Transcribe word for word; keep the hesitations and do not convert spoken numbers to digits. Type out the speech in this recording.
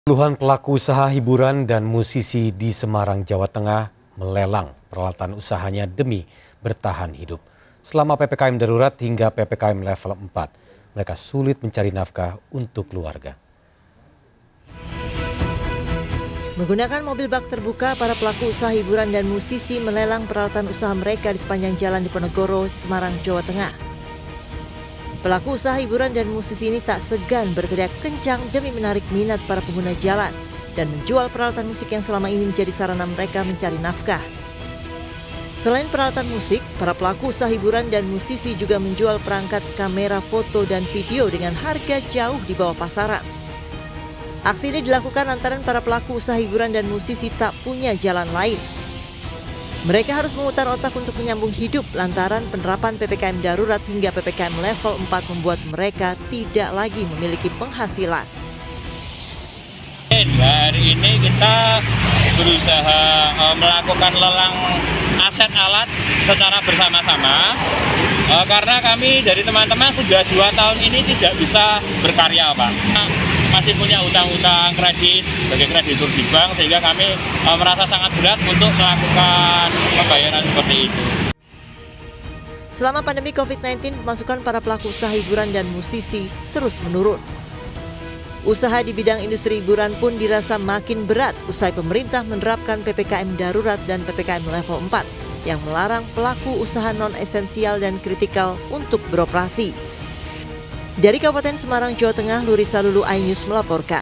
Puluhan pelaku usaha hiburan dan musisi di Semarang, Jawa Tengah melelang peralatan usahanya demi bertahan hidup. Selama P P K M darurat hingga P P K M level empat, mereka sulit mencari nafkah untuk keluarga. Menggunakan mobil bak terbuka, para pelaku usaha hiburan dan musisi melelang peralatan usaha mereka di sepanjang jalan Diponegoro, Semarang, Jawa Tengah. Pelaku usaha hiburan dan musisi ini tak segan berteriak kencang demi menarik minat para pengguna jalan dan menjual peralatan musik yang selama ini menjadi sarana mereka mencari nafkah. Selain peralatan musik, para pelaku usaha hiburan dan musisi juga menjual perangkat kamera foto dan video dengan harga jauh di bawah pasaran. Aksi ini dilakukan lantaran para pelaku usaha hiburan dan musisi tak punya jalan lain. Mereka harus memutar otak untuk menyambung hidup lantaran penerapan P P K M darurat hingga P P K M level empat membuat mereka tidak lagi memiliki penghasilan. Hari ini kita berusaha uh, melakukan lelang aset alat secara bersama-sama uh, karena kami dari teman-teman sudah dua tahun ini tidak bisa berkarya, Pak. Masih punya utang-utang kredit sebagai kreditur di bank, sehingga kami uh, merasa sangat berat untuk melakukan pembayaran seperti itu. Selama pandemi COVID sembilan belas, pemasukan para pelaku usaha hiburan dan musisi terus menurun. Usaha di bidang industri hiburan pun dirasa makin berat usai pemerintah menerapkan P P K M darurat dan P P K M level empat yang melarang pelaku usaha non-esensial dan kritikal untuk beroperasi. Dari Kabupaten Semarang, Jawa Tengah, Lurisa Lulu, iNews melaporkan.